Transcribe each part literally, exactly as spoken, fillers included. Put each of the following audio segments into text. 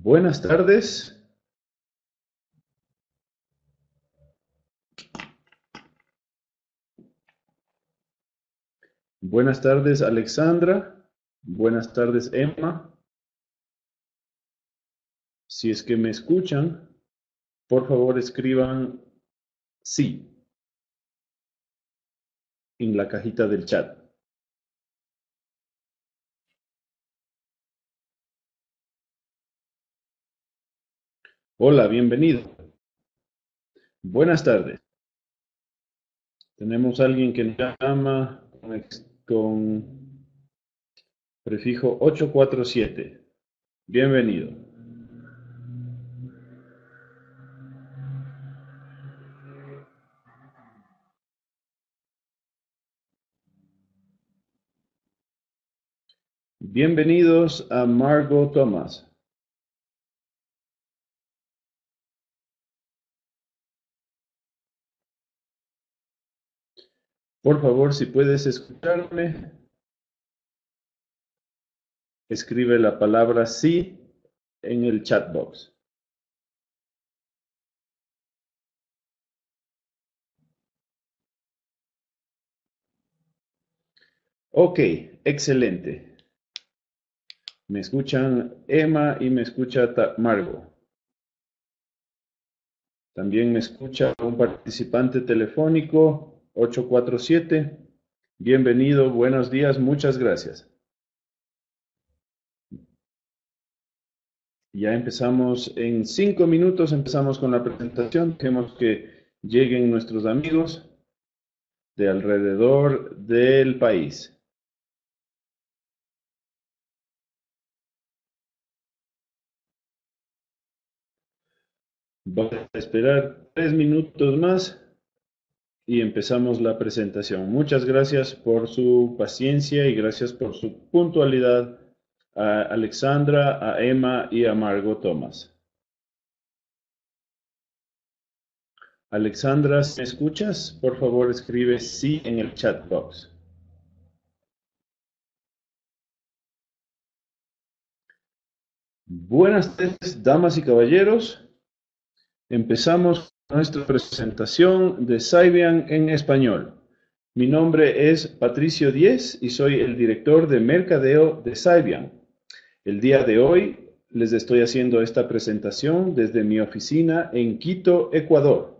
Buenas tardes. Buenas tardes, Alexandra. Buenas tardes, Emma. Si es que me escuchan, por favor escriban sí en la cajita del chat. Hola, bienvenido. Buenas tardes. Tenemos a alguien que nos llama con, ex- con prefijo ocho cuatro siete. Bienvenido. Bienvenidos a Margot Thomas. Por favor, si puedes escucharme, escribe la palabra sí en el chat box. Ok, excelente. Me escuchan Emma y me escucha Ta- Margo. También me escucha un participante telefónico ocho cuatro siete. Bienvenido, buenos días, muchas gracias. Ya empezamos en cinco minutos, empezamos con la presentación. Queremos que lleguen nuestros amigos de alrededor del país. Vamos a esperar tres minutos más y empezamos la presentación. Muchas gracias por su paciencia y gracias por su puntualidad a Alexandra, a Emma y a Margot Thomas. Alexandra, ¿me escuchas? Por favor, escribe sí en el chat box. Buenas tardes, damas y caballeros. Empezamos nuestra presentación de Cybian en español. Mi nombre es Patricio Díez y soy el director de mercadeo de Cybian. El día de hoy les estoy haciendo esta presentación desde mi oficina en Quito, Ecuador.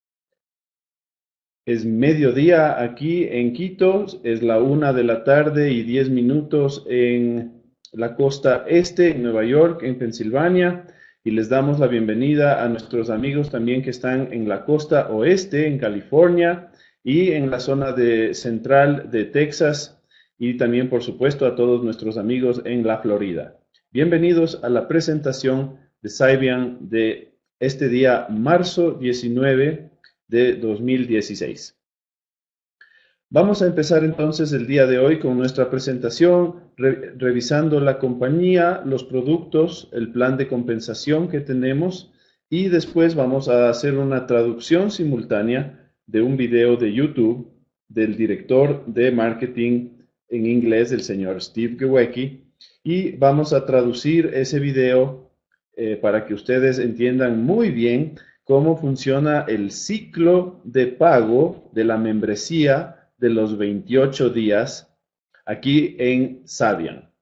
Es mediodía aquí en Quito, es la una de la tarde y diez minutos en la costa este, en Nueva York, en Pensilvania, y les damos la bienvenida a nuestros amigos también que están en la costa oeste, en California, y en la zona de, central de Texas, y también, por supuesto, a todos nuestros amigos en la Florida. Bienvenidos a la presentación de Cybian de este día, marzo diecinueve de dos mil dieciséis. Vamos a empezar entonces el día de hoy con nuestra presentación, re revisando la compañía, los productos, el plan de compensación que tenemos y después vamos a hacer una traducción simultánea de un video de YouTube del director de marketing en inglés, el señor Steve Gewecki, y vamos a traducir ese video eh, para que ustedes entiendan muy bien cómo funciona el ciclo de pago de la membresía de los veintiocho días aquí en Cybian.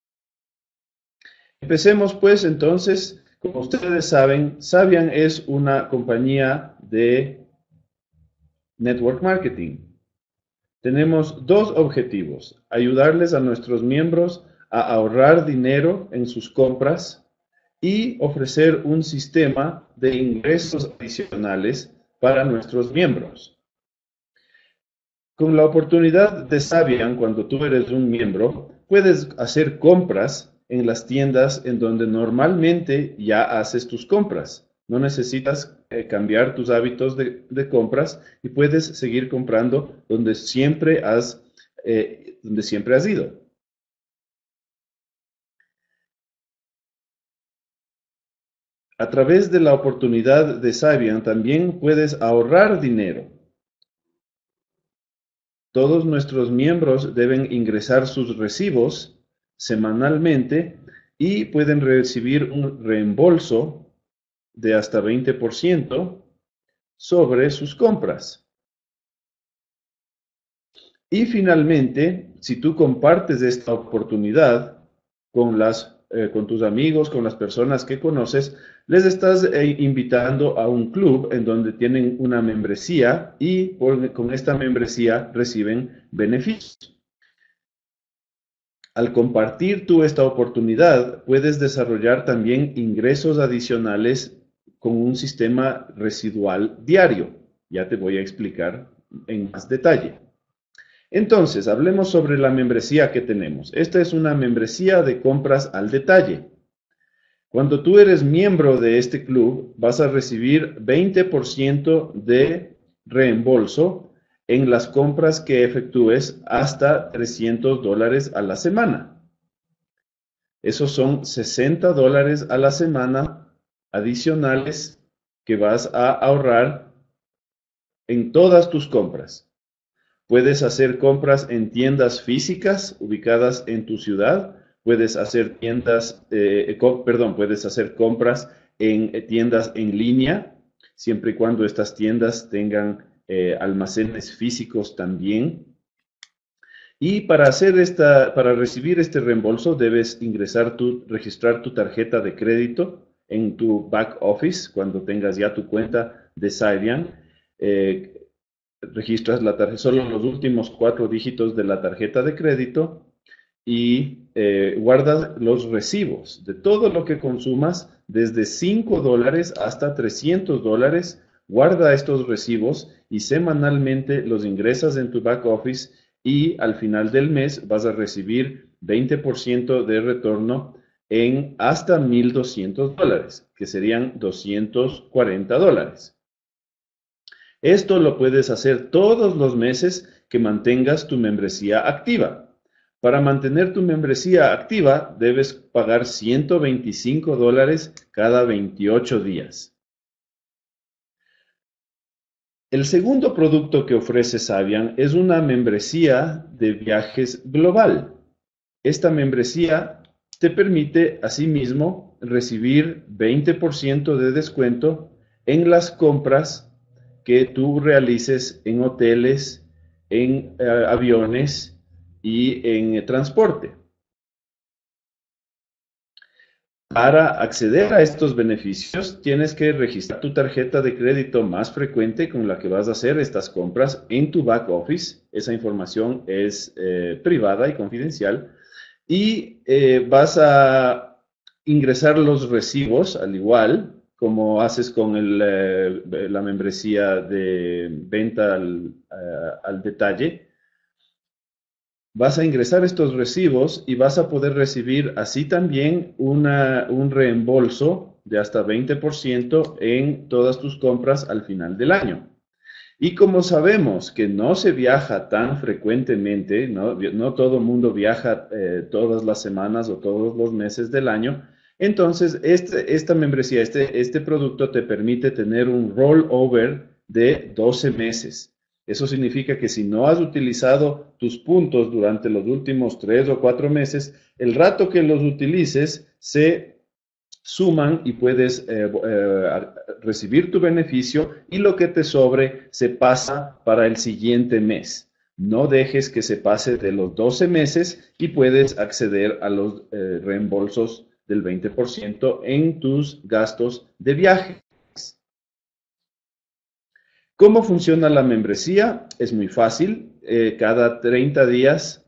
Empecemos pues entonces, como ustedes saben, Cybian es una compañía de network marketing. Tenemos dos objetivos: ayudarles a nuestros miembros a ahorrar dinero en sus compras y ofrecer un sistema de ingresos adicionales para nuestros miembros. Con la oportunidad de Cybian, cuando tú eres un miembro, puedes hacer compras en las tiendas en donde normalmente ya haces tus compras. No necesitas eh, cambiar tus hábitos de, de, compras y puedes seguir comprando donde siempre has, eh, donde siempre has ido. A través de la oportunidad de Cybian también puedes ahorrar dinero. Todos nuestros miembros deben ingresar sus recibos semanalmente y pueden recibir un reembolso de hasta veinte por ciento sobre sus compras. Y finalmente, si tú compartes esta oportunidad con, las, eh, con tus amigos, con las personas que conoces, les estás eh, invitando a un club en donde tienen una membresía y por, con esta membresía reciben beneficios. Al compartir tú esta oportunidad, puedes desarrollar también ingresos adicionales con un sistema residual diario. Ya te voy a explicar en más detalle. Entonces, hablemos sobre la membresía que tenemos. Esta es una membresía de compras al detalle. Cuando tú eres miembro de este club, vas a recibir veinte por ciento de reembolso en las compras que efectúes hasta trescientos dólares a la semana. Esos son sesenta dólares a la semana adicionales que vas a ahorrar en todas tus compras. Puedes hacer compras en tiendas físicas ubicadas en tu ciudad. Puedes hacer tiendas, eh, co- perdón, puedes hacer compras en eh, tiendas en línea, siempre y cuando estas tiendas tengan eh, almacenes físicos también. Y para hacer esta, para recibir este reembolso, debes ingresar tu, registrar tu tarjeta de crédito en tu back office cuando tengas ya tu cuenta de Cydian. Eh, registras la tarjeta, solo los últimos cuatro dígitos de la tarjeta de crédito y eh, guardas los recibos de todo lo que consumas, desde cinco dólares hasta trescientos dólares. Guarda estos recibos y semanalmente los ingresas en tu back office y al final del mes vas a recibir veinte por ciento de retorno en hasta mil doscientos dólares, que serían doscientos cuarenta dólares. Esto lo puedes hacer todos los meses que mantengas tu membresía activa. Para mantener tu membresía activa, debes pagar ciento veinticinco dólares cada veintiocho días. El segundo producto que ofrece Cydian es una membresía de viajes global. Esta membresía te permite asimismo recibir veinte por ciento de descuento en las compras que tú realices en hoteles, en eh, aviones y en eh, transporte. Para acceder a estos beneficios, tienes que registrar tu tarjeta de crédito más frecuente con la que vas a hacer estas compras en tu back office. Esa información es eh, privada y confidencial. Y eh, vas a ingresar los recibos al igual como haces con el, eh, la membresía de venta al, uh, al detalle. Vas a ingresar estos recibos y vas a poder recibir así también una, un reembolso de hasta veinte por ciento en todas tus compras al final del año. Y como sabemos que no se viaja tan frecuentemente, no, no todo el mundo viaja eh, todas las semanas o todos los meses del año, entonces este, esta membresía, este, este producto te permite tener un rollover de doce meses. Eso significa que si no has utilizado tus puntos durante los últimos tres o cuatro meses, el rato que los utilices se suman y puedes eh, eh, recibir tu beneficio y lo que te sobre se pasa para el siguiente mes. No dejes que se pase de los doce meses y puedes acceder a los eh, reembolsos del veinte por ciento en tus gastos de viaje. ¿Cómo funciona la membresía? Es muy fácil. Eh, cada treinta días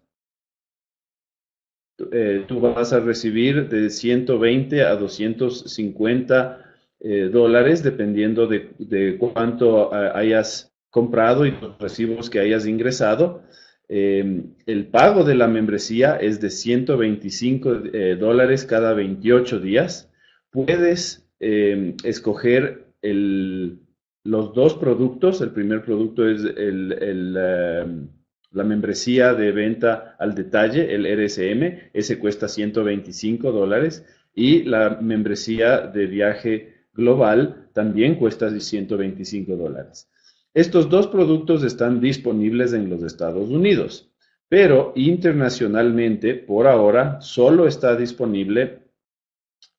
Eh, tú vas a recibir de ciento veinte a doscientos cincuenta eh, dólares, dependiendo de, de cuánto uh, hayas comprado y los recibos que hayas ingresado. Eh, el pago de la membresía es de ciento veinticinco eh, dólares cada veintiocho días. Puedes eh, escoger el, los dos productos. El primer producto es el... el uh, la membresía de venta al detalle, el R S M, ese cuesta ciento veinticinco dólares y la membresía de viaje global también cuesta ciento veinticinco dólares. Estos dos productos están disponibles en los Estados Unidos, pero internacionalmente por ahora solo está disponible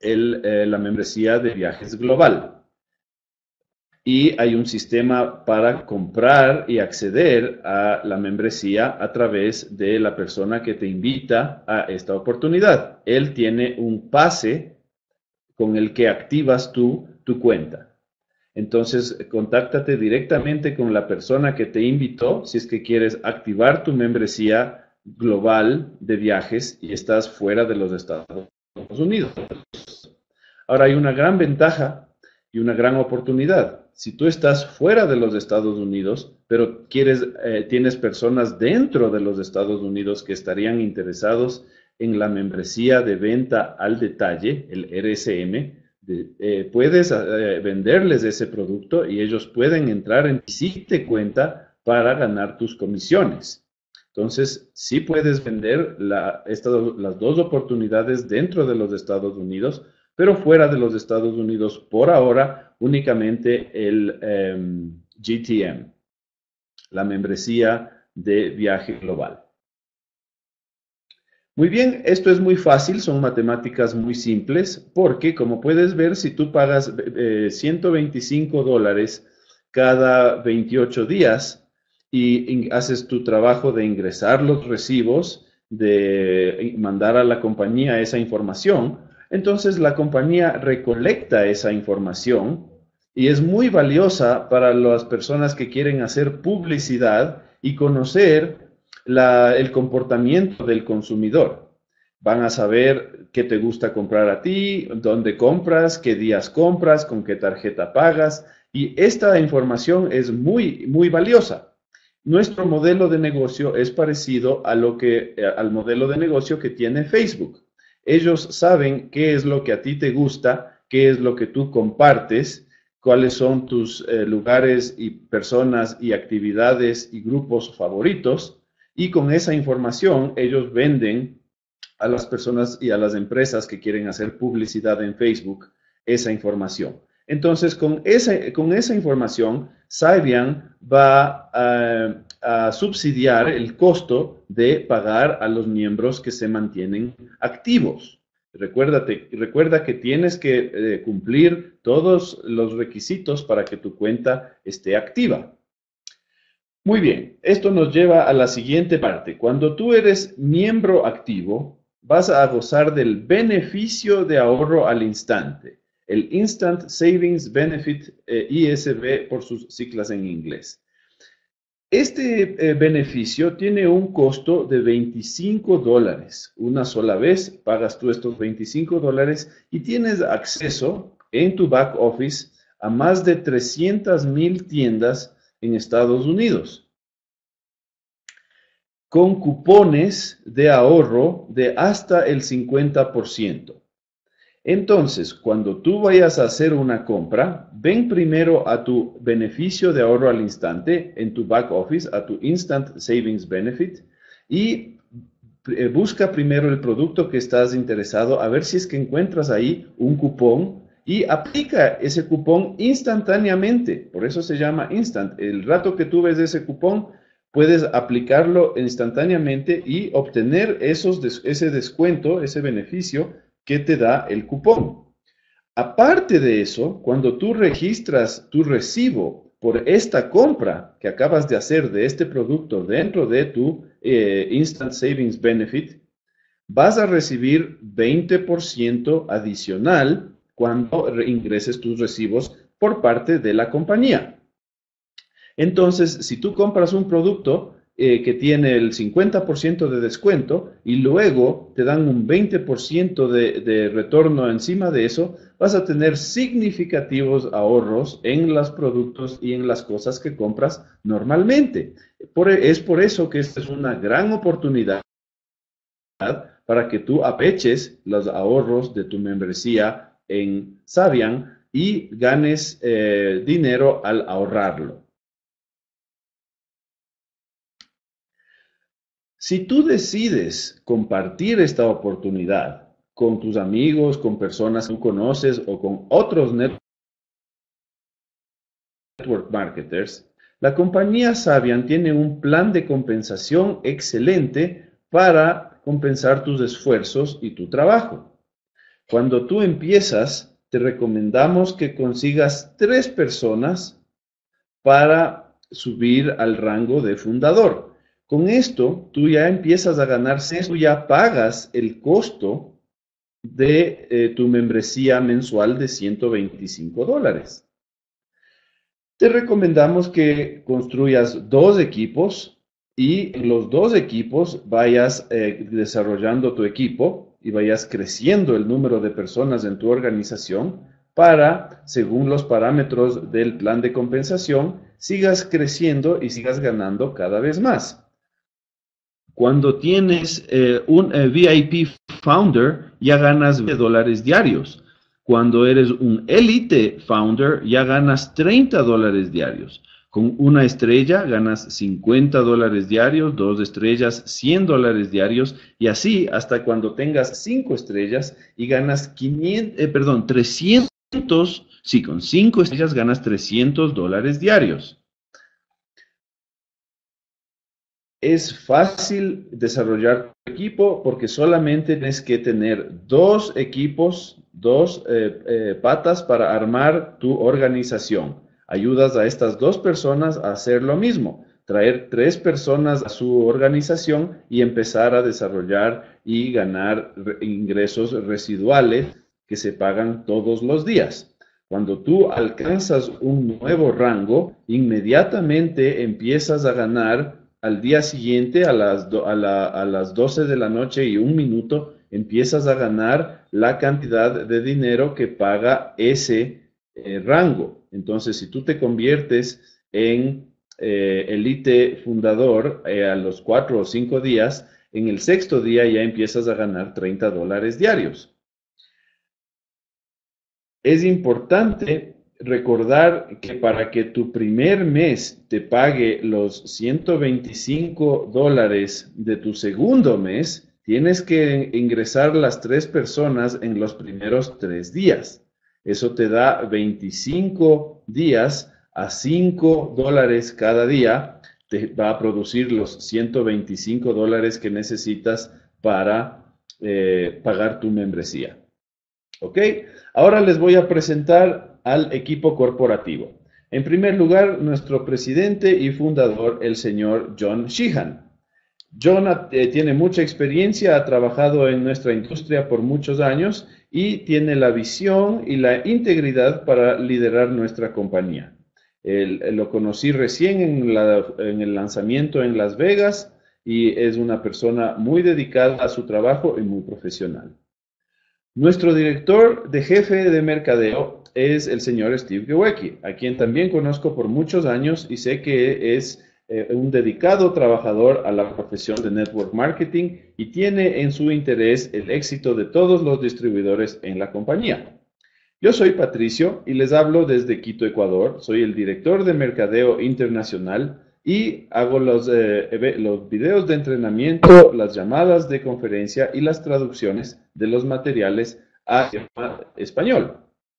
el, eh, la membresía de viajes global. Y hay un sistema para comprar y acceder a la membresía a través de la persona que te invita a esta oportunidad. Él tiene un pase con el que activas tú tu cuenta. Entonces, contáctate directamente con la persona que te invitó si es que quieres activar tu membresía global de viajes y estás fuera de los Estados Unidos. Ahora, hay una gran ventaja y una gran oportunidad. Si tú estás fuera de los Estados Unidos, pero quieres, eh, tienes personas dentro de los Estados Unidos que estarían interesados en la membresía de venta al detalle, el R S M, de, eh, puedes eh, venderles ese producto y ellos pueden entrar en sí te cuenta para ganar tus comisiones. Entonces, sí puedes vender la, estas, las dos oportunidades dentro de los Estados Unidos, pero fuera de los Estados Unidos, por ahora, únicamente el eh, G T M, la membresía de viaje global. Muy bien, esto es muy fácil, son matemáticas muy simples, porque como puedes ver, si tú pagas eh, ciento veinticinco dólares cada veintiocho días y haces tu trabajo de ingresar los recibos, de mandar a la compañía esa información, entonces la compañía recolecta esa información y es muy valiosa para las personas que quieren hacer publicidad y conocer la, el comportamiento del consumidor. Van a saber qué te gusta comprar a ti, dónde compras, qué días compras, con qué tarjeta pagas, y esta información es muy, muy valiosa. Nuestro modelo de negocio es parecido a lo que, al modelo de negocio que tiene Facebook. Ellos saben qué es lo que a ti te gusta, qué es lo que tú compartes, cuáles son tus eh, lugares y personas y actividades y grupos favoritos, y con esa información ellos venden a las personas y a las empresas que quieren hacer publicidad en Facebook esa información. Entonces, con esa, con esa información, Cybian va a, a subsidiar el costo de pagar a los miembros que se mantienen activos. Recuérdate, recuerda que tienes que eh, cumplir todos los requisitos para que tu cuenta esté activa. Muy bien, esto nos lleva a la siguiente parte. Cuando tú eres miembro activo, vas a gozar del beneficio de ahorro al instante, el Instant Savings Benefit, eh, I S B por sus siglas en inglés. Este eh, beneficio tiene un costo de veinticinco dólares. Una sola vez pagas tú estos veinticinco dólares y tienes acceso en tu back office a más de trescientas mil tiendas en Estados Unidos, con cupones de ahorro de hasta el cincuenta por ciento. Entonces, cuando tú vayas a hacer una compra, ven primero a tu beneficio de ahorro al instante en tu back office, a tu Instant Savings Benefit, y busca primero el producto que estás interesado, a ver si es que encuentras ahí un cupón y aplica ese cupón instantáneamente. Por eso se llama Instant. El rato que tú ves ese cupón, puedes aplicarlo instantáneamente y obtener esos, ese descuento, ese beneficio que te da el cupón. Aparte de eso, cuando tú registras tu recibo por esta compra que acabas de hacer de este producto dentro de tu eh, Instant Savings Benefit, vas a recibir veinte por ciento adicional cuando ingreses tus recibos por parte de la compañía. Entonces, si tú compras un producto eh, que tiene el cincuenta por ciento de descuento y luego te dan un veinte por ciento de, de retorno encima de eso, vas a tener significativos ahorros en los productos y en las cosas que compras normalmente. Por, es por eso que esta es una gran oportunidad para que tú apeches los ahorros de tu membresía en Cybian y ganes eh, dinero al ahorrarlo. Si tú decides compartir esta oportunidad con tus amigos, con personas que tú conoces o con otros network marketers, la compañía Cybian tiene un plan de compensación excelente para compensar tus esfuerzos y tu trabajo. Cuando tú empiezas, te recomendamos que consigas tres personas para subir al rango de fundador. Con esto, tú ya empiezas a ganar, tú ya pagas el costo de eh, tu membresía mensual de ciento veinticinco dólares. Te recomendamos que construyas dos equipos y en los dos equipos vayas eh, desarrollando tu equipo y vayas creciendo el número de personas en tu organización para, según los parámetros del plan de compensación, sigas creciendo y sigas ganando cada vez más. Cuando tienes eh, un eh, V I P Founder, ya ganas veinte dólares diarios. Cuando eres un Elite Founder, ya ganas treinta dólares diarios. Con una estrella ganas cincuenta dólares diarios, dos estrellas, cien dólares diarios, y así hasta cuando tengas cinco estrellas y ganas quinientos, eh, perdón, trescientos, sí, con cinco estrellas ganas trescientos dólares diarios. Es fácil desarrollar tu equipo porque solamente tienes que tener dos equipos, dos eh, eh, patas para armar tu organización. Ayudas a estas dos personas a hacer lo mismo, traer tres personas a su organización y empezar a desarrollar y ganar ingresos residuales que se pagan todos los días. Cuando tú alcanzas un nuevo rango, inmediatamente empiezas a ganar. Al día siguiente, a las, do, a, la, a las doce de la noche y un minuto, empiezas a ganar la cantidad de dinero que paga ese eh, rango. Entonces, si tú te conviertes en eh, Elite Fundador eh, a los cuatro o cinco días, en el sexto día ya empiezas a ganar treinta dólares diarios. Es importante recordar que para que tu primer mes te pague los ciento veinticinco dólares de tu segundo mes, tienes que ingresar las tres personas en los primeros tres días. Eso te da veinticinco días a cinco dólares cada día. Te va a producir los ciento veinticinco dólares que necesitas para eh, pagar tu membresía. ¿Ok? Ahora les voy a presentar al equipo corporativo. En primer lugar, nuestro presidente y fundador, el señor John Sheehan. John eh, tiene mucha experiencia, ha trabajado en nuestra industria por muchos años y tiene la visión y la integridad para liderar nuestra compañía. Él, él lo conocí recién en, la, en el lanzamiento en Las Vegas y es una persona muy dedicada a su trabajo y muy profesional. Nuestro director de jefe de mercadeo es el señor Steve Gewecki, a quien también conozco por muchos años y sé que es eh, un dedicado trabajador a la profesión de network marketing y tiene en su interés el éxito de todos los distribuidores en la compañía. Yo soy Patricio y les hablo desde Quito, Ecuador. Soy el director de mercadeo internacional y hago los, eh, los videos de entrenamiento, las llamadas de conferencia y las traducciones de los materiales a español.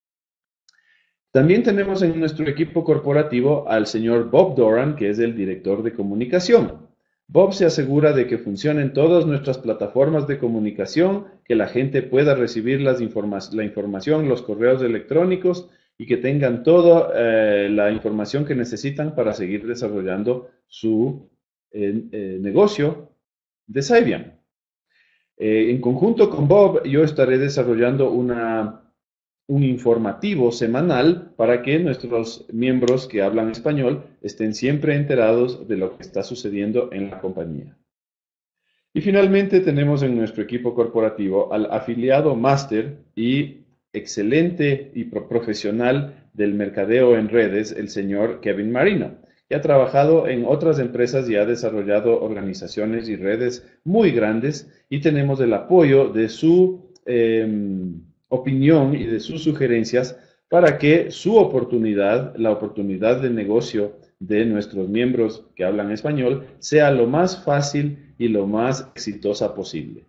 También tenemos en nuestro equipo corporativo al señor Bob Doran, que es el director de comunicación. Bob se asegura de que funcionen todas nuestras plataformas de comunicación, que la gente pueda recibir las informa la información, los correos electrónicos y que tengan toda eh, la información que necesitan para seguir desarrollando su eh, eh, negocio de Cybian. Eh, en conjunto con Bob, yo estaré desarrollando una, un informativo semanal para que nuestros miembros que hablan español estén siempre enterados de lo que está sucediendo en la compañía. Y finalmente tenemos en nuestro equipo corporativo al afiliado máster y excelente y profesional del mercadeo en redes, el señor Kevin Marino, que ha trabajado en otras empresas y ha desarrollado organizaciones y redes muy grandes y tenemos el apoyo de su eh, opinión y de sus sugerencias para que su oportunidad, la oportunidad de negocio de nuestros miembros que hablan español, sea lo más fácil y lo más exitosa posible.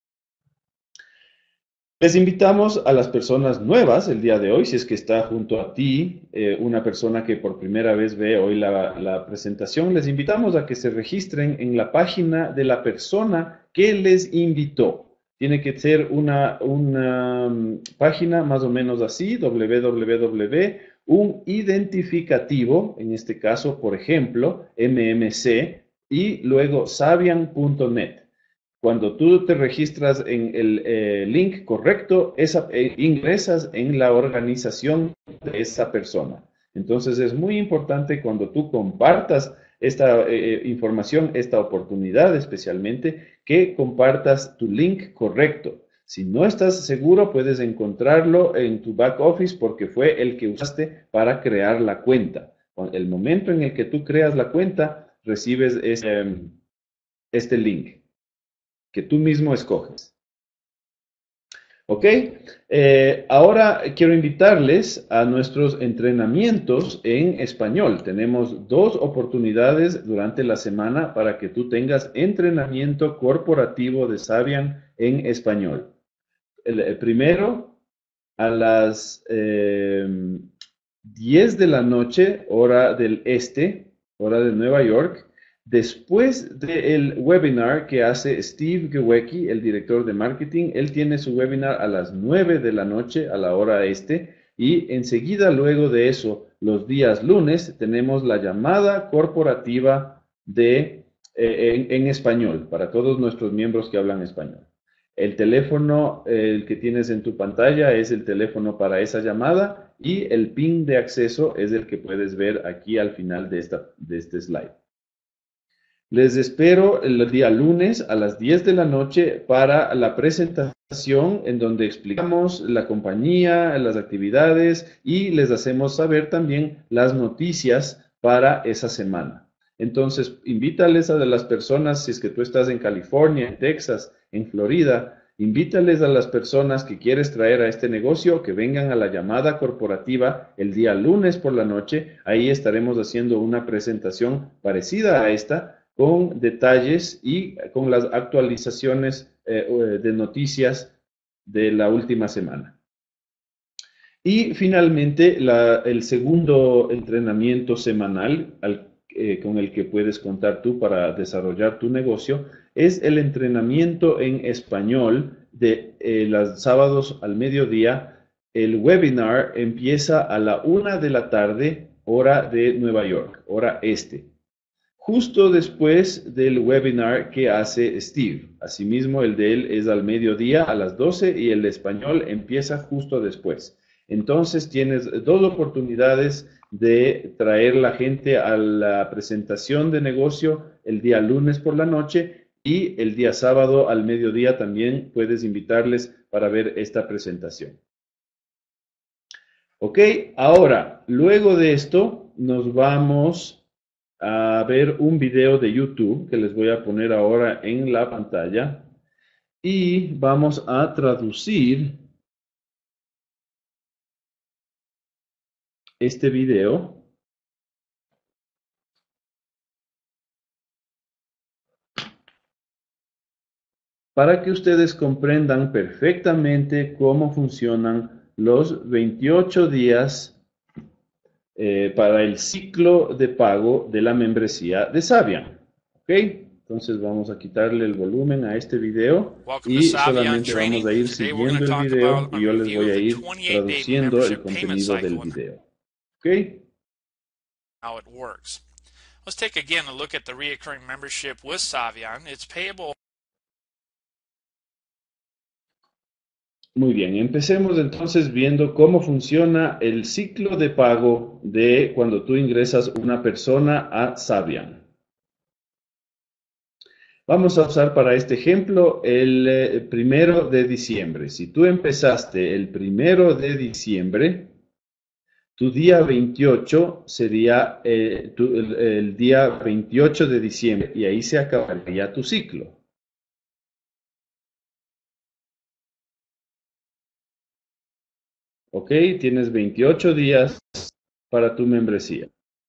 Les invitamos a las personas nuevas el día de hoy, si es que está junto a ti eh, una persona que por primera vez ve hoy la, la presentación, les invitamos a que se registren en la página de la persona que les invitó. Tiene que ser una, una um, página más o menos así, www, un identificativo, en este caso, por ejemplo, M M C, y luego sabian punto net. Cuando tú te registras en el eh, link correcto, esa, eh, ingresas en la organización de esa persona. Entonces es muy importante cuando tú compartas esta eh, información, esta oportunidad especialmente, que compartas tu link correcto. Si no estás seguro, puedes encontrarlo en tu back office porque fue el que usaste para crear la cuenta. El momento en el que tú creas la cuenta, recibes este, este link que tú mismo escoges. ¿Ok? Eh, ahora quiero invitarles a nuestros entrenamientos en español. Tenemos dos oportunidades durante la semana para que tú tengas entrenamiento corporativo de Sabian en español. El, el primero, a las eh, diez de la noche, hora del este, hora de Nueva York, después del webinar que hace Steve Gewecki, el director de marketing. Él tiene su webinar a las nueve de la noche, a la hora este, y enseguida luego de eso, los días lunes, tenemos la llamada corporativa de, eh, en, en español, para todos nuestros miembros que hablan español. El teléfono, el que tienes en tu pantalla, es el teléfono para esa llamada y el pin de acceso es el que puedes ver aquí al final de, esta, de este slide. Les espero el día lunes a las diez de la noche para la presentación en donde explicamos la compañía, las actividades y les hacemos saber también las noticias para esa semana. Entonces, invítales a las personas, si es que tú estás en California, en Texas, en Florida, invítales a las personas que quieres traer a este negocio que vengan a la llamada corporativa el día lunes por la noche. Ahí estaremos haciendo una presentación parecida a esta, con detalles y con las actualizaciones eh, de noticias de la última semana. Y finalmente, la, el segundo entrenamiento semanal al, eh, con el que puedes contar tú para desarrollar tu negocio es el entrenamiento en español de eh, los sábados al mediodía. El webinar empieza a la una de la tarde, hora de Nueva York, hora este. Justo después del webinar que hace Steve. Asimismo, el de él es al mediodía a las doce y el de español empieza justo después. Entonces, tienes dos oportunidades de traer la gente a la presentación de negocio el día lunes por la noche y el día sábado al mediodía también puedes invitarles para ver esta presentación. Ok, ahora, luego de esto, nos vamos a ver un video de YouTube que les voy a poner ahora en la pantalla y vamos a traducir este video para que ustedes comprendan perfectamente cómo funcionan los veintiocho días eh, para el ciclo de pago de la membresía de Sabian. ¿Ok? Entonces vamos a quitarle el volumen a este video y solamente vamos a ir siguiendo el video y yo les voy a ir traduciendo el contenido del video. ¿Ok? How it works. Let's take again a look at the reoccurring membership with Savian. It's payable. Muy bien, empecemos entonces viendo cómo funciona el ciclo de pago de cuando tú ingresas una persona a Sabian. Vamos a usar para este ejemplo el eh, primero de diciembre. Si tú empezaste el primero de diciembre, tu día veintiocho sería eh, tu, el, el día veintiocho de diciembre y ahí se acabaría tu ciclo. Ok, tienes veintiocho días para tu membresía.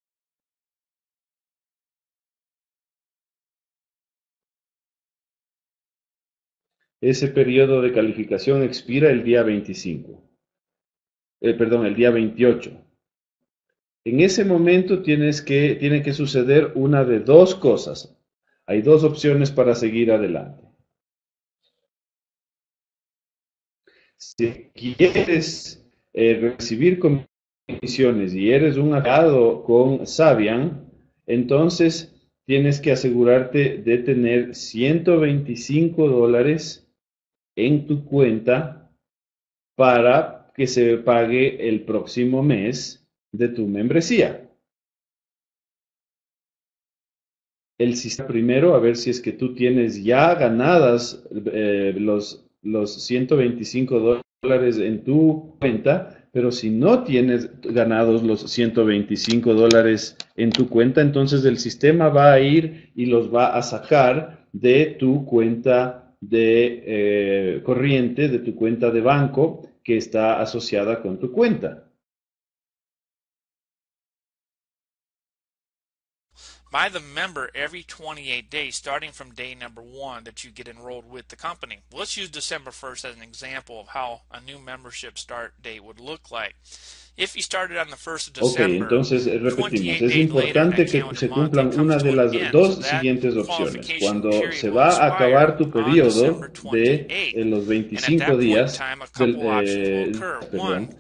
Ese periodo de calificación expira el día veinticinco. Eh, perdón, el día veintiocho. En ese momento tienes que, tiene que suceder una de dos cosas. Hay dos opciones para seguir adelante. Si quieres eh, recibir comisiones y eres un afiliado con Savian, entonces tienes que asegurarte de tener ciento veinticinco dólares en tu cuenta para que se pague el próximo mes de tu membresía. El sistema primero, a ver si es que tú tienes ya ganadas eh, los, los ciento veinticinco dólares en tu cuenta, pero si no tienes ganados los ciento veinticinco dólares en tu cuenta, entonces el sistema va a ir y los va a sacar de tu cuenta de eh, corriente, de tu cuenta de banco que está asociada con tu cuenta. By the member every twenty-eight days, starting from day number one that you get enrolled with the company. Let's use December first as an example of how a new membership start date would look like. If you started on the first of December, ok, entonces repetimos, es importante que se cumplan una de las dos siguientes opciones. Cuando se va a acabar tu periodo de eh, los veinticinco días, del, eh, perdón,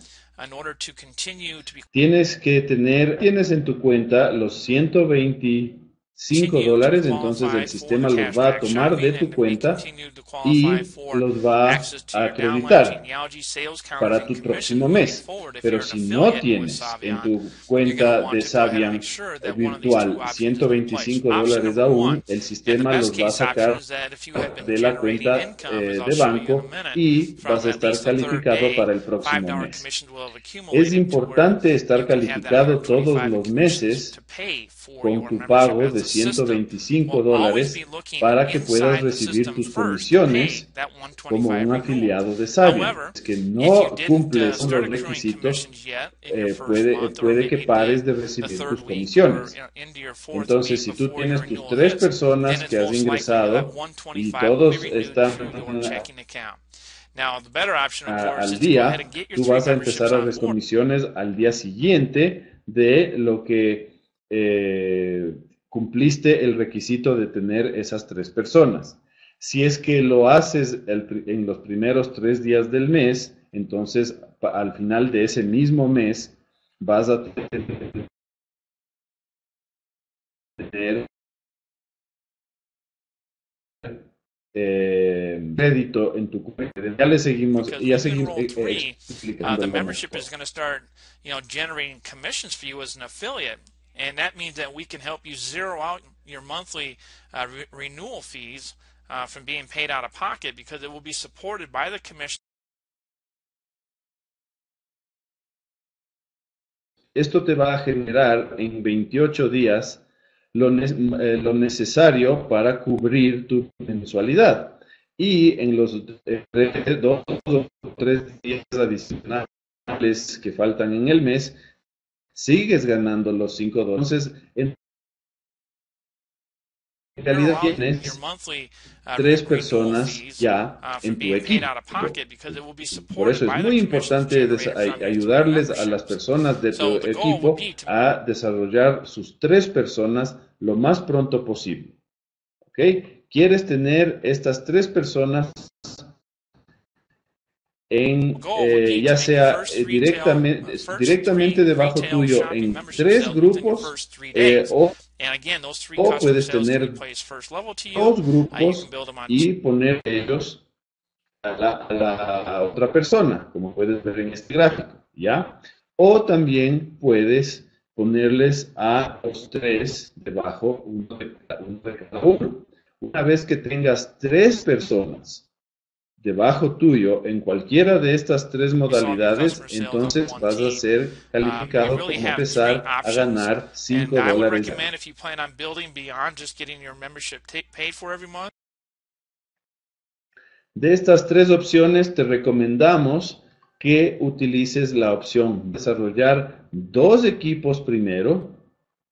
tienes que tener, tienes en tu cuenta los ciento veinticinco dólares, entonces el sistema los va a tomar de tu cuenta y los va a acreditar para tu próximo mes. Pero si no tienes en tu cuenta de Savian virtual ciento veinticinco dólares aún, el sistema los va a sacar de la cuenta eh, de banco y vas a estar calificado para el próximo mes. Es importante estar calificado todos los meses con tu pago de ciento veinticinco dólares para que puedas recibir tus comisiones como un afiliado de Savian. Es que no cumples con los requisitos, eh, puede, puede que pares de recibir tus comisiones. Entonces, si tú tienes tus tres personas que has ingresado y todos están a, al día, tú vas a empezar a recibir comisiones al día siguiente de lo que eh, cumpliste el requisito de tener esas tres personas. Si es que lo haces el, en los primeros tres días del mes, entonces al final de ese mismo mes vas a tener eh, crédito en tu cuenta. Ya le seguimos, ya seguimos eh, eh, explicando. Uh, the membership is going to start, you know, generating commissions for you as an affiliate. And that means that we can help you zero out your monthly uh, re renewal fees uh, from being paid out of pocket, because it will be supported by the commission. Esto te va a generar en veintiocho días lo, ne eh, lo necesario para cubrir tu mensualidad. Y en los eh, dos o tres días adicionales que faltan en el mes, sigues ganando los cinco dólares. Entonces, en realidad tienes tres personas ya en tu equipo. Por eso es muy importante ayudarles a las personas de tu equipo a desarrollar sus tres personas lo más pronto posible. ¿Ok? ¿Quieres tener estas tres personas en, eh, ya sea eh, directamente, directamente debajo tuyo en tres grupos eh, o, o puedes tener dos grupos y poner ellos a la, a la otra persona, como puedes ver en este gráfico, ¿ya? O también puedes ponerles a los tres debajo, uno de, uno de cada uno. Una vez que tengas tres personas debajo tuyo en cualquiera de estas tres modalidades, entonces vas a ser calificado como empezar a ganar cinco dólares. De estas tres opciones, te recomendamos que utilices la opción desarrollar dos equipos primero.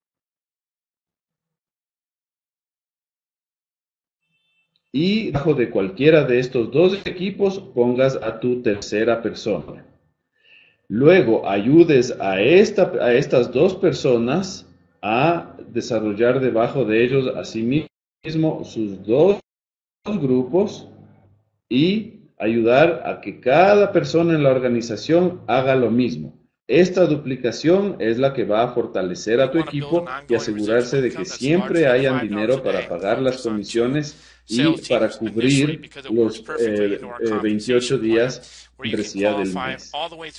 Y bajo de cualquiera de estos dos equipos pongas a tu tercera persona. Luego ayudes a, esta, a estas dos personas a desarrollar debajo de ellos a sí mismo sus dos grupos y ayudar a que cada persona en la organización haga lo mismo. Esta duplicación es la que va a fortalecer a tu equipo y asegurarse de que siempre hayan dinero para pagar las comisiones y para cubrir los eh, eh, veintiocho días de membresía del mes.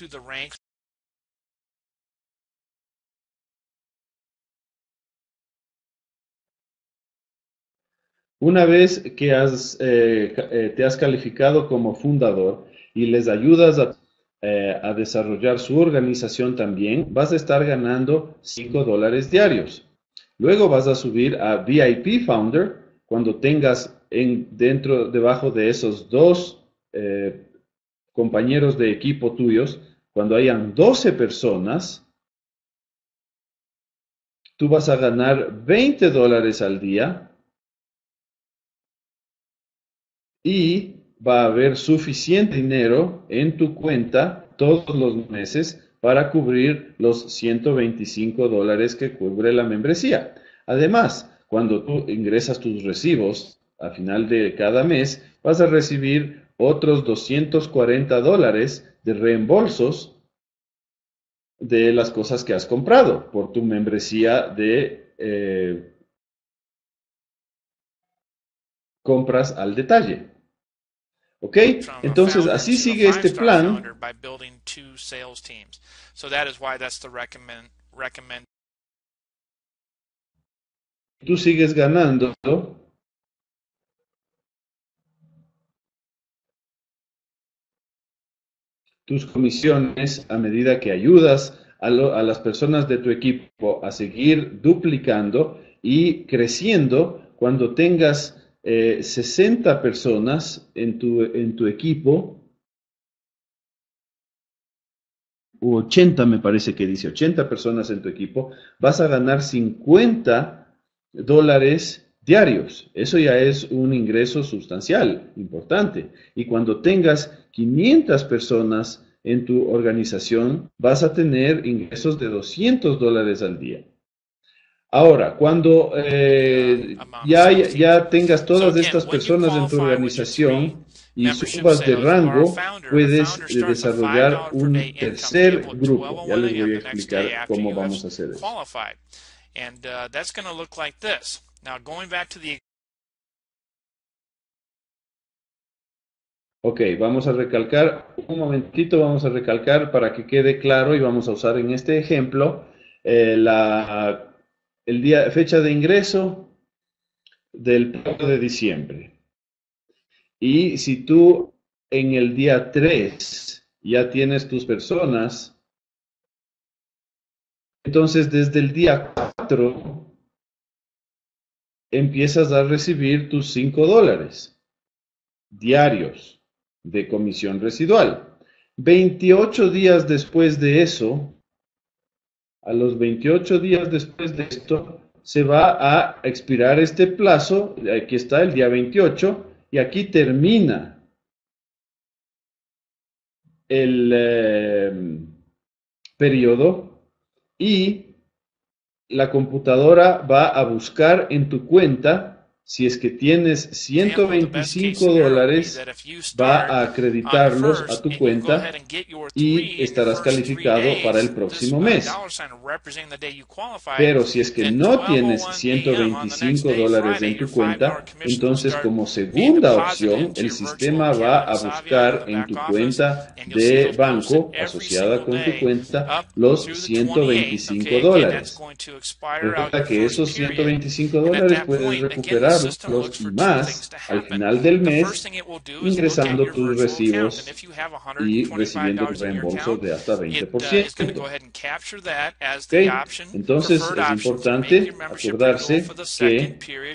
Una vez que has, eh, eh, te has calificado como fundador y les ayudas a, eh, a desarrollar su organización también, vas a estar ganando cinco dólares diarios. Luego vas a subir a V I P Founder cuando tengas en, dentro, debajo de esos dos eh, compañeros de equipo tuyos, cuando hayan doce personas, tú vas a ganar veinte dólares al día. Y va a haber suficiente dinero en tu cuenta todos los meses para cubrir los ciento veinticinco dólares que cubre la membresía. Además, cuando tú ingresas tus recibos a final de cada mes, vas a recibir otros doscientos cuarenta dólares de reembolsos de las cosas que has comprado por tu membresía de eh, compras al detalle. ¿Ok? Entonces, así sigue este plan. Tú sigues ganando tus comisiones a medida que ayudas a, lo, a las personas de tu equipo a seguir duplicando y creciendo. Cuando tengas eh, sesenta personas en tu, en tu equipo, u ochenta me parece que dice, ochenta personas en tu equipo, vas a ganar cincuenta dólares diarios. Eso ya es un ingreso sustancial, importante. Y cuando tengas quinientas personas en tu organización, vas a tener ingresos de doscientos dólares al día. Ahora, cuando eh, ya, ya tengas todas estas personas en tu organización y subas de rango, puedes desarrollar un tercer grupo. Ya les voy a explicar cómo vamos a hacer eso. And uh, that's going to look like this. Now, going back to the... Ok, vamos a recalcar, un momentito vamos a recalcar para que quede claro y vamos a usar en este ejemplo eh, la el día, fecha de ingreso del pago de diciembre. Y si tú en el día tres ya tienes tus personas, entonces desde el día cuatro empiezas a recibir tus cinco dólares diarios de comisión residual. veintiocho días después de eso, a los veintiocho días después de esto, se va a expirar este plazo. Aquí está el día veintiocho y aquí termina el eh, periodo y la computadora va a buscar en tu cuenta. Si es que tienes ciento veinticinco dólares, va a acreditarlos a tu cuenta y estarás calificado para el próximo mes. Pero si es que no tienes ciento veinticinco dólares en tu cuenta, entonces como segunda opción, el sistema va a buscar en tu cuenta de banco asociada con tu cuenta los ciento veinticinco dólares. Recuerda que esos ciento veinticinco dólares puedes recuperar los más al final del mes, ingresando tus recibos y recibiendo un reembolso de hasta veinte por ciento. Okay. Entonces es importante acordarse que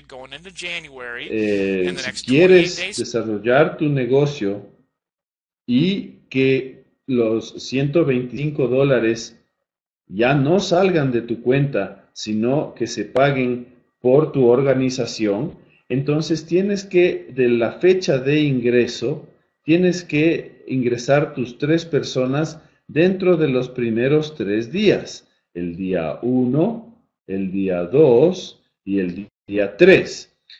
eh, si quieres desarrollar tu negocio y que los ciento veinticinco dólares ya no salgan de tu cuenta, sino que se paguen por tu organización, entonces tienes que, de la fecha de ingreso, tienes que ingresar tus tres personas dentro de los primeros tres días. El día uno, el día dos y el día tres.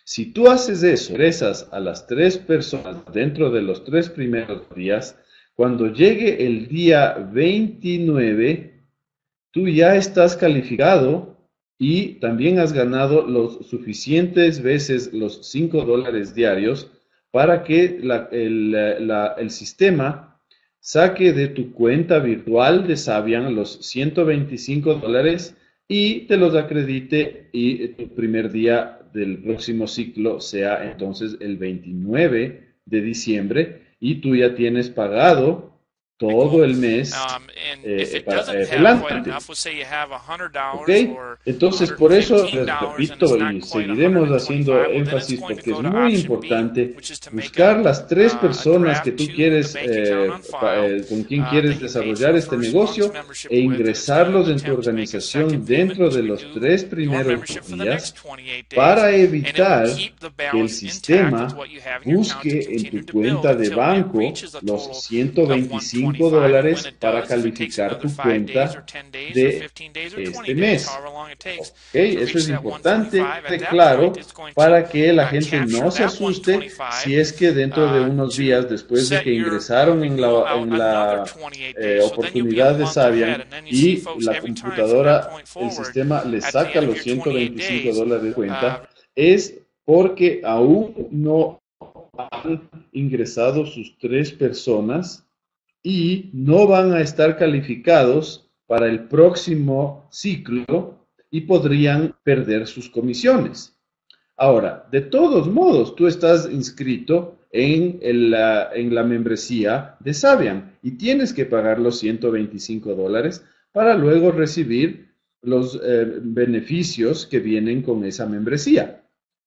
Si tú haces eso, regresas a las tres personas dentro de los tres primeros días, cuando llegue el día veintinueve, tú ya estás calificado y también has ganado los suficientes veces los cinco dólares diarios para que la- el, la- el sistema saque de tu cuenta virtual de Savian los ciento veinticinco dólares y te los acredite, y tu primer día del próximo ciclo sea entonces el veintinueve de diciembre y tú ya tienes pagado Very todo cool. el mes Um, and if eh, it para doesn't have quite adelante. enough, let's say you have ¿Ok? one hundred dollars or Entonces, por eso les one hundred fifteen dollars and repito it's y not quite seguiremos haciendo one hundred twenty-five, well, then it's énfasis going to porque es go to muy option B, importante which is to make buscar a, las tres uh, a personas que draft tú to the quieres, bank account eh, on pa- file eh, con quien uh, quieres that you paid for desarrollar the este first month's negocio membership e with. It's going to ingresarlos en tu attempt to make a organización second payment, dentro which de would los do tres your primeros membership for the next días twenty-eight days, para and it will evitar keep the que el balance intact with sistema what you have in your account to busque en continue tu to build cuenta de until it banco reaches a los total ciento of veinticinco one hundred twenty-five. And when dólares it para does, if it takes calificar another tu five days or cuenta ten days or de fifteen days or este twenty days, mes. however long it takes ¿Ok? to Eso reach es that importante, one twenty-five, at that claro, point it's going to para que la uh, gente capture no se that asuste one twenty-five si es que dentro de uh, unos to días, después de set que your ingresaron en renewal la, out en another la twenty-eight eh, days. So then you'll be a oportunidad de month ahead, Savian and then you see y folks la every time from that computadora, point el forward, sistema les at the saca end of los your ciento twenty-eight veinticinco days, dólares de uh, cuenta, es porque aún no han ingresado sus tres personas y no van a estar calificados para el próximo ciclo y podrían perder sus comisiones. Ahora, de todos modos, tú estás inscrito en, el, la, en la membresía de Savian y tienes que pagar los ciento veinticinco dólares para luego recibir los eh, beneficios que vienen con esa membresía.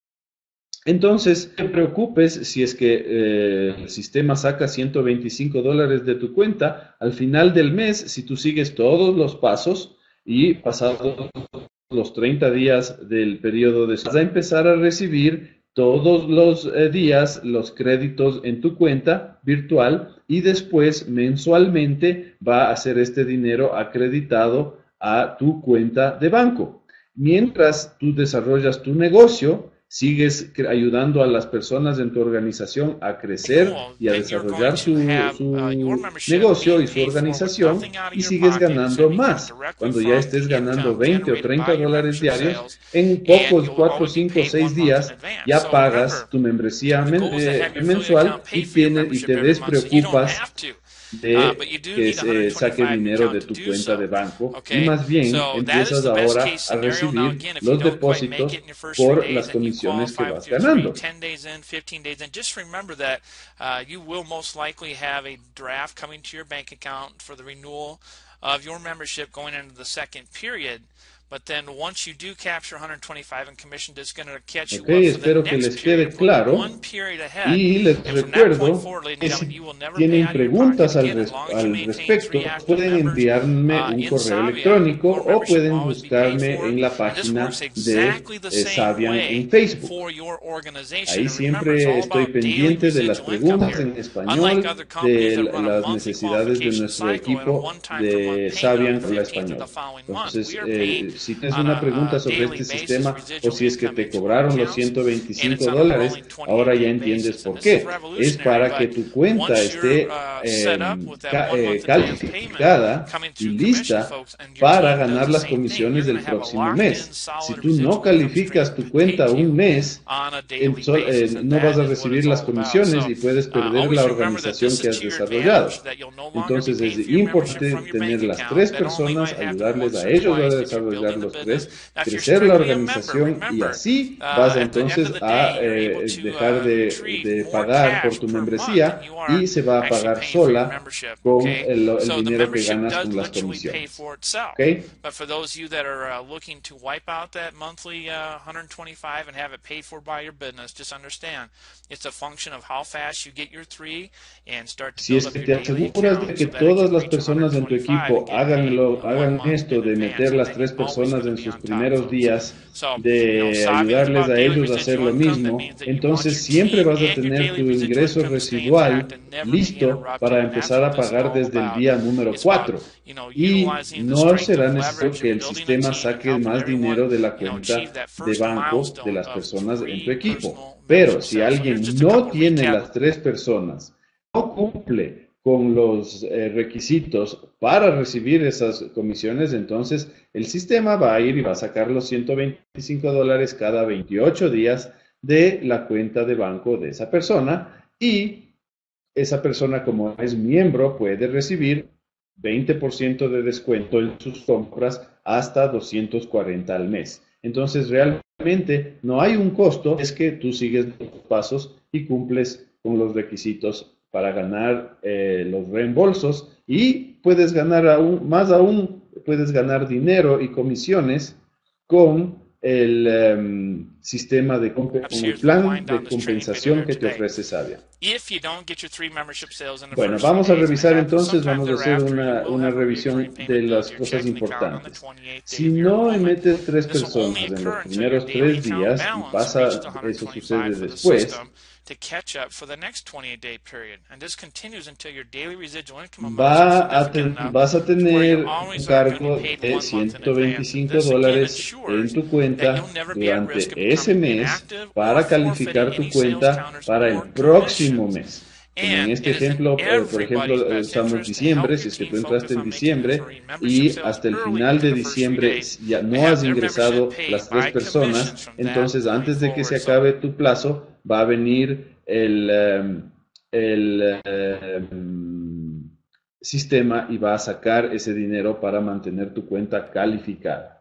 Entonces, no te preocupes si es que eh, el sistema saca ciento veinticinco dólares de tu cuenta. Al final del mes, si tú sigues todos los pasos y pasados los treinta días del periodo de... vas a empezar a recibir todos los eh, días los créditos en tu cuenta virtual y después mensualmente va a ser este dinero acreditado a tu cuenta de banco. Mientras tú desarrollas tu negocio, sigues ayudando a las personas en tu organización a crecer y a desarrollar su, su negocio y su organización y sigues ganando más. Cuando ya estés ganando veinte o treinta dólares diarios, en pocos cuatro, cinco, seis días ya pagas tu membresía men, eh, mensual y, tienes, y te despreocupas de uh, que se saque dinero de tu cuenta so. de banco okay. y más bien so empiezas ahora a recibir now, again, los depósitos por las comisiones que vas ganando. ten days in, fifteen days in. Just remember that uh, you will most likely have a draft coming to your bank account for the renewal of your membership going into the second period. But then once you do capture one hundred twenty-five in commission, it's going to catch you okay, up for espero the que next les quede period, claro. one period ahead. Y les and recuerdo forward, que si you will never tienen pay preguntas al, again, res as al respecto, pueden members, enviarme uh, un in correo Savian, electrónico o pueden always be buscarme paid for, en la and this página works exactly de the eh, same Savian way en Facebook. for your organization. Ahí And remember, it's siempre all estoy about daily pendiente de las residual income preguntas here. en español, Unlike other companies de that run a las monthly necesidades de qualification nuestro cycle and a equipo one-time for month de payment Savian on the habla fifteenth of español. the following month. Entonces, We are eh, paid si tienes on una a, pregunta a sobre daily este basis, sistema o residual si es que income te into our cobraron los accounts, ciento and veinticinco it's on a dólares, rolling ahora ya twenty-eight day entiendes basis. por And this is qué. Es revolutionary, para que but tu cuenta once esté you're uh, eh, set up with that ca one eh, month advance payment calificada coming y through commission, lista folks, and your para team does ganar the las same thing, you're comisiones going del to have a próximo locked in, mes. Si solid tú no residual income stream calificas tu cuenta paid to un you mes, on a en daily so, eh, basis, and no vas that a is what recibir it's las all about. comisiones So, y puedes uh, perder always la remember that organización this que is has to your desarrollado. advantage, that you'll no longer be Entonces paid es for your membership importante from your bank tener las account. tres That only personas, might happen ayudarles once a or ellos a twice if you're desarrollar building the los business. tres, Now, if you're crecer la strictly a member, organización y remember, así uh, vas a at the end entonces of the a day, you're eh, able to dejar uh, de, retrieve de more pagar por cash tu per month than membresía you are y se va a actually pagar paying for your sola membership. con Okay, el, el so the dinero que membership ganas does con las literally pay comisiones. for itself. ¿Okay? But for those of you that are uh, looking to wipe out that monthly uh, one hundred twenty-five and have it paid for by your business, just understand it's a function of how fast you get your three and start to Si build es up que your te daily aseguras account de que so that it todas can las reach personas en tu one hundred twenty-five equipo and get hagan, paid lo, uh, one hagan month esto in de advance, meter and las then tres you always personas en sus primeros días, So, you know, de Savian is ayudarles about a daily ellos a hacer lo residual income. That mismo, means that you want entonces your siempre team vas a and your tener daily tu residual ingreso income to stay intact residual and never be listo interrupted. para And that's empezar what a this is pagar all desde el about. día número It's about, cuatro. you know, Y utilizing the no strength será of necesario leverage que and el building a sistema team and saque helping más everyone, dinero de la you know, achieve cuenta that de first banco de milestone las of personas en tu three equipo. personal Pero membership si sales. So here's alguien just a no couple tiene recap. las tres personas, no cumple con los eh, requisitos para recibir esas comisiones, entonces el sistema va a ir y va a sacar los ciento veinticinco dólares cada veintiocho días de la cuenta de banco de esa persona, y esa persona, como es miembro, puede recibir veinte por ciento de descuento en sus compras hasta doscientos cuarenta al mes. Entonces, realmente no hay un costo, es que tú sigues los pasos y cumples con los requisitos para ganar eh, los reembolsos, y puedes ganar aún, más aún, puedes ganar dinero y comisiones con el um, sistema de con el plan de compensación que te ofrece Savian. Bueno, vamos a revisar entonces, vamos a hacer una, una revisión de las cosas importantes. Si no metes tres personas en los primeros tres días y pasa, eso sucede después, to catch up for the next twenty-eight day period. And this continues until your daily residual income va a ten, vas a tener un cargo de ciento veinticinco dólares en tu cuenta durante ese mes para calificar tu cuenta para el próximo mes. Como en este ejemplo, eh, por ejemplo, estamos diciembre, si es que tú entraste en diciembre y hasta el final de diciembre ya no has ingresado las tres personas, entonces antes de que se acabe tu plazo va a venir el, um, el um, sistema y va a sacar ese dinero para mantener tu cuenta calificada.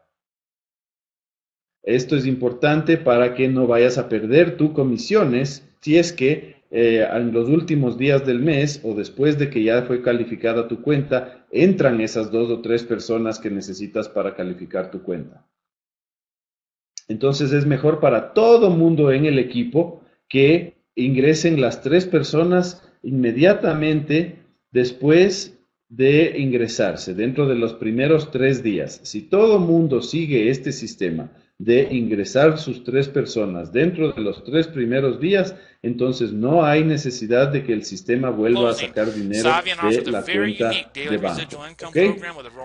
Esto es importante para que no vayas a perder tus comisiones si es que Eh, en los últimos días del mes o después de que ya fue calificada tu cuenta, entran esas dos o tres personas que necesitas para calificar tu cuenta. Entonces es mejor para todo mundo en el equipo que ingresen las tres personas inmediatamente después de ingresarse, dentro de los primeros tres días. Si todo mundo sigue este sistema de ingresar sus tres personas dentro de los tres primeros días, entonces no hay necesidad de que el sistema vuelva a sacar dinero de la cuenta de banco. ¿Okay?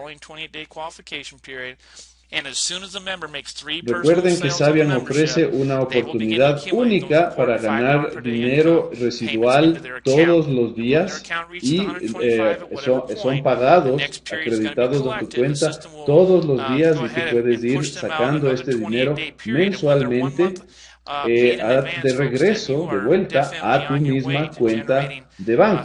Recuerden que Savian ofrece una oportunidad única para ganar dinero residual todos los días y eh, son, son pagados, acreditados a tu cuenta todos los días, y tú puedes ir sacando este dinero mensualmente eh, a, de regreso, de vuelta a tu misma cuenta de banco.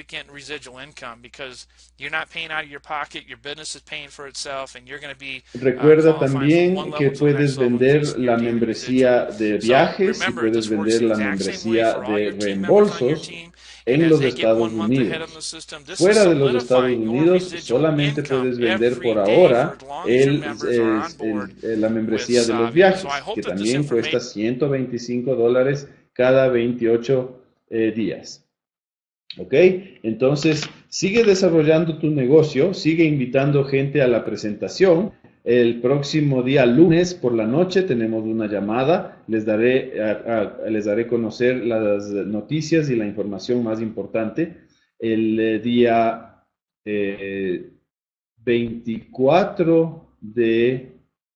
Recuerda también que puedes vender la membresía de viajes y puedes vender la membresía de reembolsos en los Estados Unidos. Fuera de los Estados Unidos, solamente puedes vender por ahora el, el, el, la membresía de los viajes, que también cuesta ciento veinticinco dólares cada veintiocho eh, días. ¿Ok? Entonces, sigue desarrollando tu negocio, sigue invitando gente a la presentación. El próximo día, lunes por la noche, tenemos una llamada. Les daré a, a, les daré conocer las noticias y la información más importante. El eh, día eh, veinticuatro de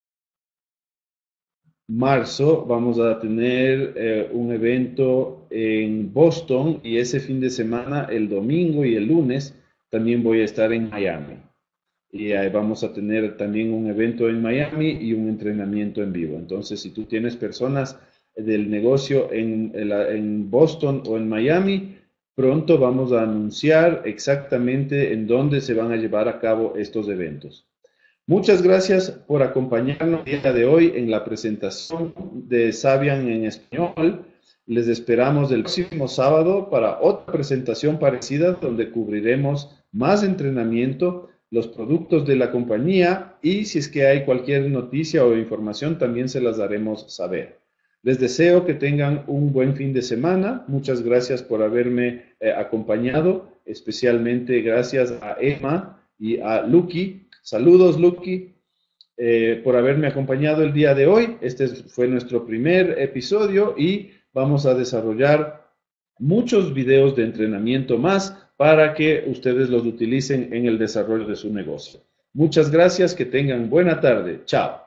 marzo vamos a tener eh, un evento en Boston, y ese fin de semana, el domingo y el lunes, también voy a estar en Miami. Y ahí vamos a tener también un evento en Miami y un entrenamiento en vivo. Entonces, si tú tienes personas del negocio en, en Boston o en Miami, pronto vamos a anunciar exactamente en dónde se van a llevar a cabo estos eventos. Muchas gracias por acompañarnos el día de hoy en la presentación de Savian en español. Les esperamos el próximo sábado para otra presentación parecida, donde cubriremos más entrenamiento, los productos de la compañía, y si es que hay cualquier noticia o información, también se las daremos saber. Les deseo que tengan un buen fin de semana. Muchas gracias por haberme eh, acompañado, especialmente gracias a Emma y a Lucky. Saludos, Lucky. eh, por haberme acompañado el día de hoy. Este fue nuestro primer episodio y vamos a desarrollar muchos videos de entrenamiento más para que ustedes los utilicen en el desarrollo de su negocio. Muchas gracias, que tengan buena tarde. Chao.